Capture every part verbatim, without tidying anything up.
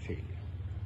ठीक है।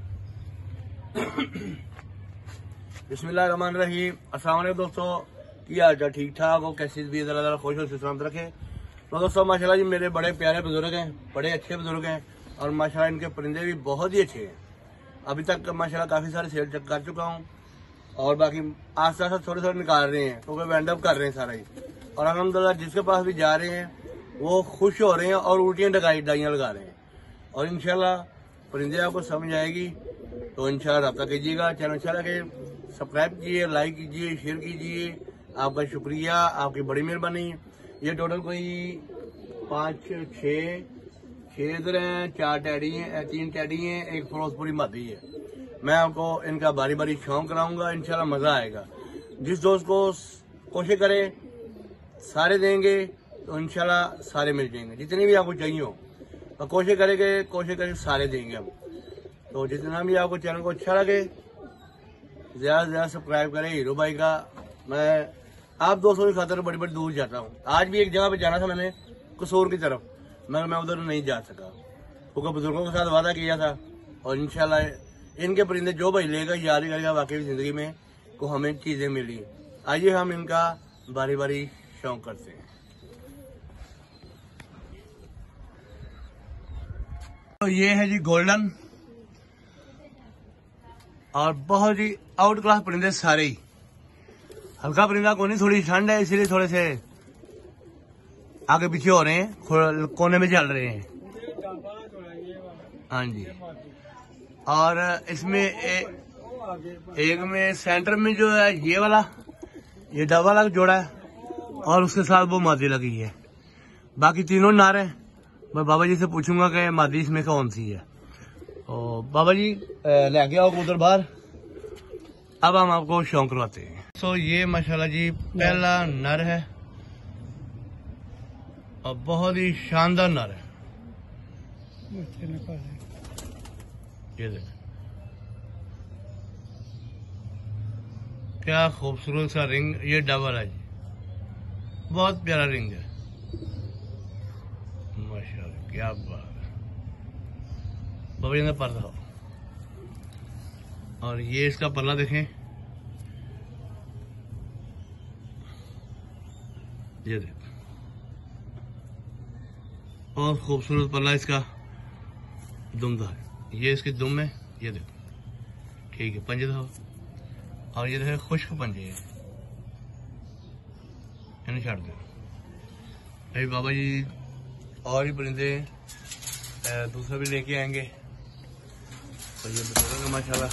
बिस्मिल्लाहिर्रहमानिर्रहीम। अस्सलाम वालेकुम दोस्तों, क्या हाल चाल? ठीक ठाक हो? कैसी भी अल्लाह ताला खुश हो सलामत रखे। तो दोस्तों माशाल्लाह जी मेरे बड़े प्यारे बुजुर्ग हैं, बड़े अच्छे बुजुर्ग हैं और माशाल्लाह इनके परिंदे भी बहुत ही अच्छे हैं। अभी तक माशाल्लाह काफी सारे सेल चेक कर चुका हूँ और बाकी आस्ते आस्ते थोड़े थोड़े निकाल रहे हैं, तो वे वाइंड अप कर रहे हैं सारा ही। और अल्हम्दुलिल्लाह जिसके पास भी जा रहे हैं वो खुश हो रहे हैं और उल्टियाँ डगाई डाइयाँ लगा रहे हैं। और इंशाल्लाह परिंदे आपको समझ आएगी तो इंशाल्लाह रब्ता कीजिएगा। चैनल अच्छा लगे सब्सक्राइब कीजिए, लाइक कीजिए, शेयर कीजिए। आपका शुक्रिया, आपकी बड़ी मेहरबानी। ये टोटल कोई पाँच छः छः इधर हैं, चार टैडी हैं, तीन टैडी हैं, एक फिरोजपुरी मादी है। मैं आपको इनका बारी बारी शौक कराऊंगा, इंशाल्लाह मजा आएगा। जिस दोस्त को कोशिश करे सारे देंगे तो इंशाल्लाह सारे मिल जाएंगे, जितने भी आपको चाहिए हो। और कोशिश करेंगे कोशिश करें सारे देंगे हम। तो जितना भी आपको चैनल को अच्छा लगे ज्यादा से ज्यादा सब्सक्राइब करें। हीरो भाई का मैं आप दोस्तों की खातिर बड़ी बड़ी दूर जाता हूँ। आज भी एक जगह पे जाना था मैंने, कसूर की तरफ, मगर मैं उधर नहीं जा सका क्योंकि बुजुर्गों के साथ वादा किया था। और इंशाल्लाह इनके परिंदे जो भाई लेगा याद ही करेगा वाकई जिंदगी में को हमें चीजें मिली। आइए हम इनका बारी बारी शौक करते हैं। तो ये है जी गोल्डन और बहुत ही आउट क्लास परिंदे सारे ही। हल्का परिंदा को नहीं, थोड़ी ठंड है इसलिए थोड़े से आगे पीछे हो रहे हैं, कोने में चल रहे हैं। हाँ जी। और इसमें ए, एक में सेंटर में जो है ये वाला ये डबल वाला जोड़ा है और उसके साथ वो मादी लगी है। बाकी तीनों नार हैं। मैं बाबा जी से पूछूंगा कि मादी इसमें कौन सी है। तो बाबा जी लेके आओ उधर बाहर, अब हम आपको शौक करवाते हैं। तो ये माशाल्लाह जी पहला नर है और बहुत ही शानदार नर है। ये देख क्या खूबसूरत सा रिंग, ये डबल है जी, बहुत प्यारा रिंग है माशाल्लाह, क्या बात है। बाबा जी ने पर्दा हो और ये इसका पल्ला देखें, ये देख और खूबसूरत पल्ला इसका दुमदा है। ये इसकी दुम है, ये देखो ठीक है। पंजे दो और ये देखे खुश्क पंजे है, इन्हें छाड़ दो। अभी बाबा जी और ही परिंदे दूसरा भी लेके आएंगे। तो ये बुजुर्ग माशाल्लाह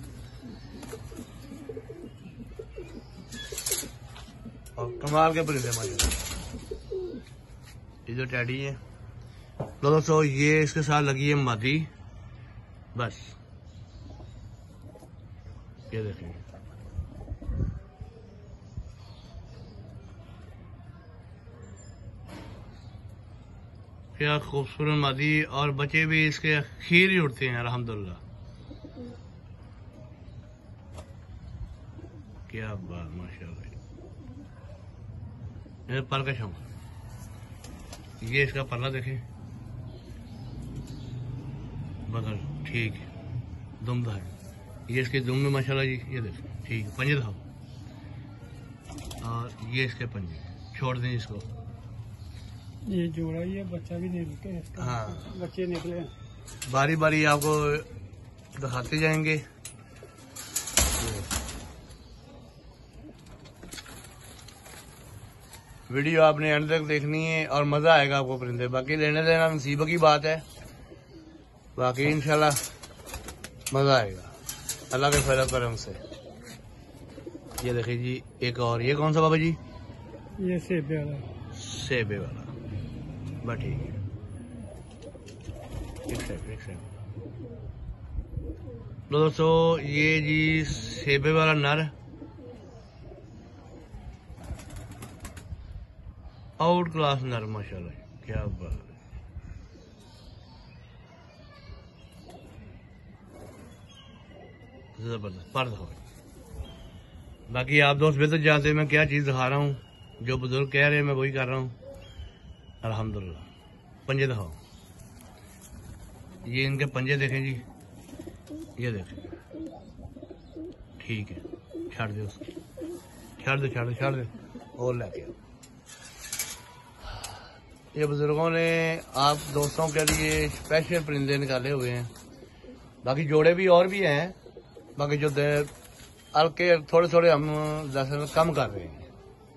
और कमाल के परिंदे माशाल्लाह। इधर टैडी है। तो दोस्तों ये इसके साथ लगी है मादी, बस ये देखेंगे क्या खूबसूरत मादी और बच्चे भी इसके खीर ही उड़ते हैं अल्हम्दुलिल्लाह। क्या बात माशाल्लाह। मेरे पर का शौक, ये इसका पल्ला देखें, बगल ठीक है, दुमदा है। ये इसके दुम में माशाल्लाह जी, ये देखें ठीक है। पंजे दिखाओ और ये इसके पंजे, छोड़ दें इसको। ये जोड़ा ही है, बच्चा भी निकले। हाँ बच्चे निकले, बारी बारी आपको दिखाते जाएंगे। वीडियो आपने अंत तक देखनी है और मजा आएगा आपको परिंदे। बाकी लेने देना नसीब की बात है, बाकी इंशाल्लाह मजा आएगा अल्लाह के फजल करम से। ये देखिए जी एक और, ये कौन सा बाबा जी? ये सेबे वाला, सेबे वाला बस ठीक है। एक सेब एक सेब। दोस्तों ये जी सेबे वाला नर आउट क्लास नर माशाल्लाह, क्या बात है। जबरदस्त पर्दा हो। बाकी आप दोस्त बेहतर जानते हैं मैं क्या चीज दिखा रहा हूँ, जो बुजुर्ग कह रहे हैं मैं वही कर रहा हूँ अल्हम्दुलिल्लाह। पंजे दिखाओ, ये इनके पंजे देखें जी, ये देखें, ठीक है, छाड़ दे उसको, छाड़ दे छाड़ दे छाड़ दे और लेके आओ। ये बुजुर्गों ने आप दोस्तों के लिए स्पेशल परिंदे निकाले हुए हैं। बाकी जोड़े भी और भी हैं, बाकी जो हल्के थोड़े थोड़े हम दरअसल कम कर रहे हैं,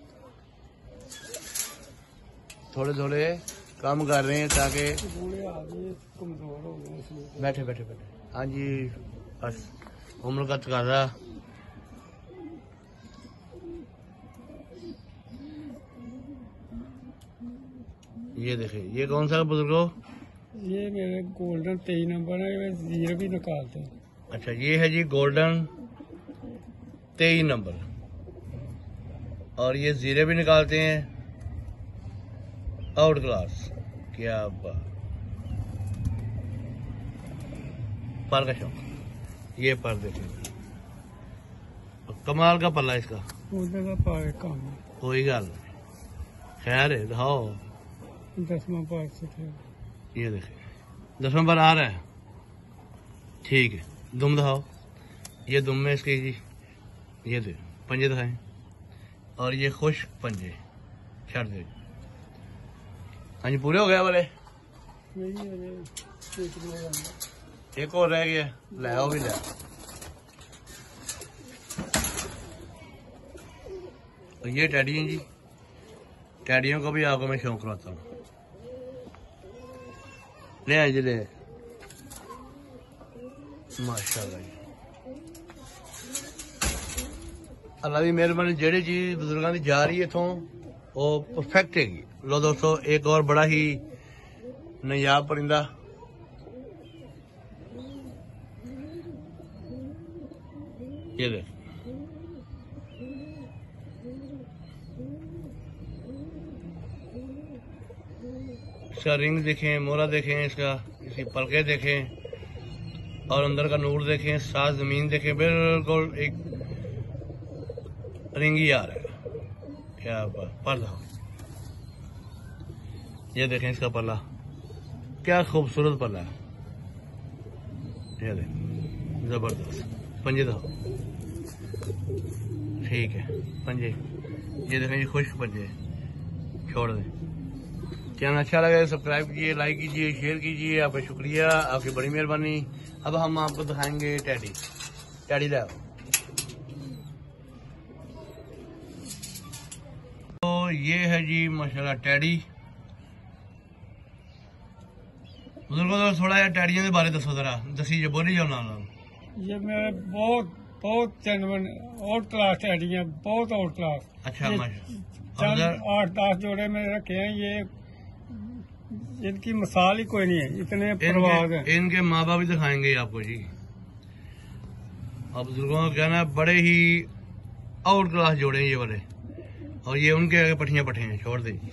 थोड़े थोड़े कम कर रहे हैं ताकि कमजोर हो गए। बैठे बैठे बैठे हाँ जी, बस उम्र का तकाजा। ये देखे, ये कौन सा बुजुर्गो? ये मेरे गोल्डन तेईस नंबर है, जीरो भी निकालते हैं। अच्छा, ये है जी गोल्डन तेईस नंबर, और ये जीरे भी निकालते हैं, आउट क्लास। क्या बात, पर का शौक, ये पर देखें, कमाल का पल्ला इसका, का पाए काम कोई गल नहीं, खैर है, दिखाओ दसवां पार से थे। ये देखें, दसवां पर आ रहा है, ठीक है, दुम दिखाओ, ये दुम में इसकी जी, ये दे पंजे दिखाएं, और ये खुश्क पंजे छड़ दे। हाँ जी, पूरे हो गए वाले, एक और रह गया, ले आओ भी ले आओ। और ये टैडी हैं जी, टैडियों को भी आपको मैं शौक कराता हूँ, ले आए जी, ले माशाल्लाह जी, अल्लाह की मेहरबानी। जेड़ी चीज बुजुर्गों की जा रही है इथों वो परफेक्ट हैगी। लो दोस्तों, एक और बड़ा ही नायाब परिंदा, ये देख, इसका रिंग देखें, मोरा देखें, इसका इसकी पलके देखें, और अंदर का नूर देखें, सात जमीन देखें, बिल्कुल एक रिंगी आ रहा है। क्या पल्ला, ये देखें इसका पल्ला, क्या खूबसूरत पल्ला है, ये देखें, जबरदस्त। पंजे दो, ठीक है, पंजे, ये देखें ये खुश्क पंजे, छोड़ दें। चैनल अच्छा लगे सब्सक्राइब कीजिए, लाइक कीजिए, शेयर कीजिए। आपका शुक्रिया, आपकी बड़ी मेहरबानी। अब हम आपको दिखाएंगे टैडी, टैडी लाओ। तो ये है जी माशाल्लाह टैडी। बुजुर्गों तो थोड़ा यार टैडियों के बारे दसो जरा, दसी जो बोली जाओ ना। ये मेरे बहुत बहुत जेन्युइन आउट क्लास टैडी है, बहुत आउट क्लास। अच्छा, माशाल्लाह आठ दस जोड़े मैंने रखे हैं, ये इनकी मिसाल ही कोई नहीं है, इतने परवाज है। इनके माँ बाप भी दिखाएंगे आपको जी। अब बुजुर्गों का कहना है बड़े ही आउट क्लास जोड़े हैं ये वाले, और ये उनके आगे पठियां पठे हैं, छोड़ दें।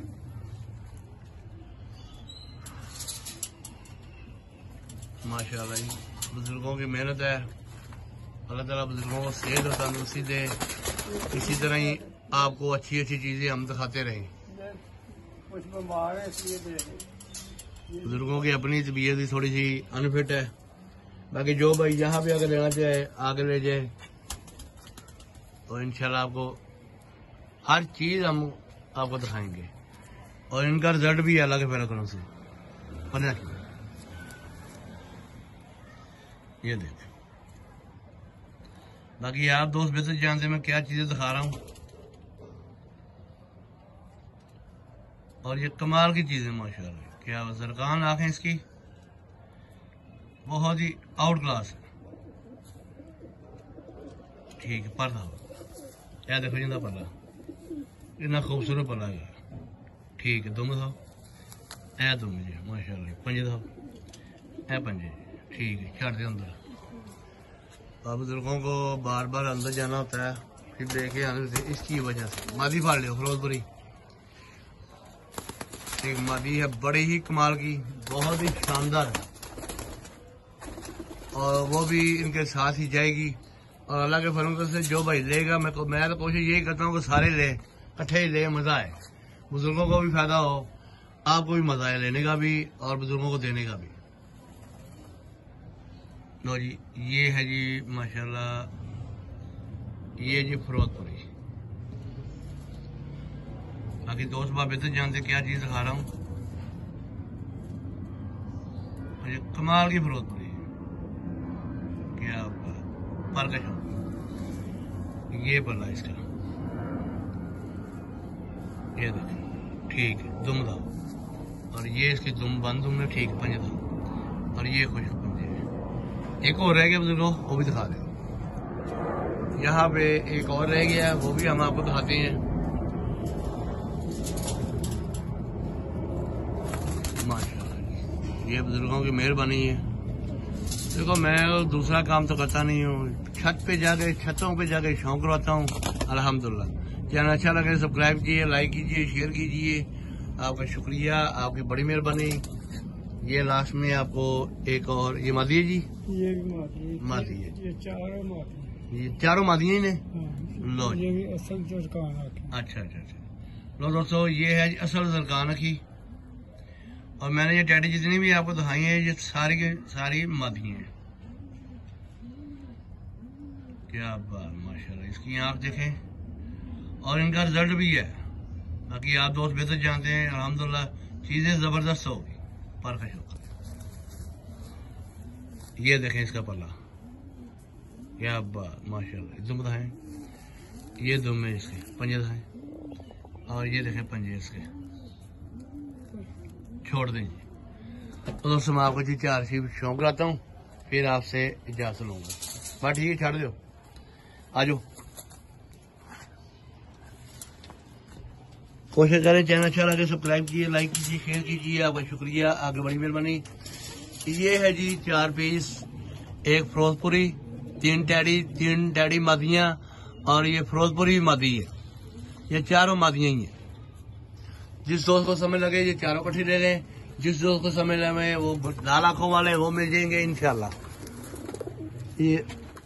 माशाल्लाह जी, बुजुर्गों की मेहनत है। अल्लाह ताला बुजुर्गों को सेहत और तंदुरुस्ती दे। इसी तरह ही आपको अच्छी अच्छी चीजें हम दिखाते रहें। कुछ बीमार है इसलिए दे रहे। बुजुर्गों की अपनी तबीयत भी थोड़ी सी अनफिट है। बाकी जो भाई जहाँ भी अगर लेना चाहे आगे ले जाए, और इंशाल्लाह आपको हर चीज हम आपको दिखाएंगे। और इनका रिजल्ट भी अलग है फिर से। ये देख, बाकी आप दोस्त बेहतर जानते हैं मैं क्या चीजें दिखा रहा हूँ। और ये कमाल की चीज है माशाल्लाह। क्या जरकान आंखें इसकी बहुत ही आउट क्लास है। ठीक है, पर क्या देखो जिंदा पला, इतना खूबसूरत पला है। ठीक है, दुम दो, ऐ दुम जी माशाल्लाह, पंजे दो, ऐ पंजे। ठीक है, छड़ दे अंदर। अब बुजुर्गों को बार बार अंदर जाना होता है, फिर लेके आने से इसकी वजह से मादी फाड़ लियो फिरोजपुरी। एक मादी है बड़े ही कमाल की, बहुत ही शानदार है, और वो भी इनके साथ ही जाएगी। और अल्लाह के फजल से जो भाई लेगा, मैं को, मैं तो कोशिश यही करता हूँ कि सारे ले, इकट्ठे ही ले, मजा आए, बुजुर्गों को भी फायदा हो, आपको भी मजा आए लेने का भी और बुजुर्गों को देने का भी। लो जी, ये है जी माशाल्लाह, ये जी फिरोजपुरी। बाकी दोस्त बाबे तो जानते क्या चीज दिखा रहा हूँ, ये कमाल की फिरोजपुरी, क्या पर ये पल्ला इसका, ये देखें ठीक है दुम था, और ये इसकी दुम बंद दुम में ठीक पंजे था, और ये खुशक पंजे है। एक और रह गया बुजुर्गों, वो भी दिखा दे। यहाँ पे एक और रह गया, वो भी हम आपको दिखाते हैं। माशाल्लाह, ये बुजुर्गों की मेहरबानी है। देखो मैं दूसरा काम तो करता नहीं हूँ, छत पे जाके छतों पे जाके शौक करवाता हूँ अल्हम्दुलिल्लाह। चैनल अच्छा लगे सब्सक्राइब कीजिए, लाइक कीजिए, शेयर कीजिए, आपका शुक्रिया, आपकी बड़ी मेहरबानी। ये लास्ट में आपको एक और ये मादी है जी, ये भी मादी मादी है, ये चारों मादी, ये चारों मादी हैं ने। हाँ, लो ये भी असल जरकान आती। अच्छा अच्छा अच्छा। लो दोस्तों, ये है असल जरकान की, और मैंने ये टैडी जितनी भी आपको दिखाई है ये सारी के सारी मादी हैं। क्या बात माशाल्लाह, इसकी आंख देखें, और इनका रिजल्ट भी है। बाकी आप दोस्त बेहतर जानते हैं अल्हम्दुलिल्लाह, चीजें जबरदस्त होगी, परफेक्ट होगी। ये देखें इसका पल्ला, क्या बात माशाल्लाह, दुम है, ये दुम है इसके, पंजे है, और ये देखें पंजे इसके, छोड़ देंगे। तो दोस्तों मैं आपको जी चार सी शौक कराता हूँ, फिर आपसे इजाजत लूंगा। बस ठीक है, छाड़ दो, आ जाओ। कोशिश करें चैनल अच्छा लगे सब्सक्राइब कीजिए, लाइक कीजिए, शेयर कीजिए, आपका शुक्रिया, आगे बड़ी मेहरबानी। ये है जी चार पीस, एक फिरोजपुरी, तीन टैडी, तीन टैडी मादियां, और ये फिरोजपुरी मादी है। ये चारों मादियां ही हैं। जिस दोस्त को समय लगे ये चारों इकट्ठी ले लें, जिस दोस्त को समय लगे वो लाल आंखों वाले वो मिल जाएंगे इंशाल्लाह। ये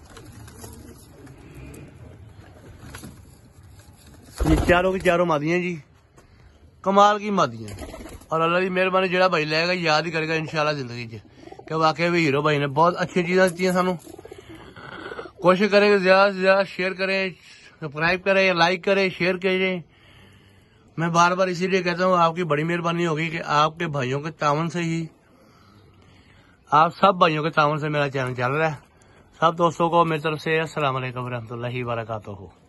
ये चारों की चारों मादियां जी, कमाल की मादियां, और अल्लाह की मेहरबानी जेड़ा भाई लेगा याद ही करेगा इंशाल्लाह जिंदगी च कि वाकई भी हीरो भाई ने बहुत अच्छी चीज़ें दी सानू। कोशिश करेंगे ज्यादा से ज्यादा शेयर करें, सब्सक्राइब करें, लाइक करें, शेयर करें। मैं बार बार इसीलिए कहता हूँ आपकी बड़ी मेहरबानी होगी कि आपके भाइयों के तावन से ही, आप सब भाइयों के तावन से मेरा चैनल चल रहा है। सब दोस्तों को मेरी तरफ से अस्सलाम वालेकुम रहमतुल्लाहि व बरकातुहू।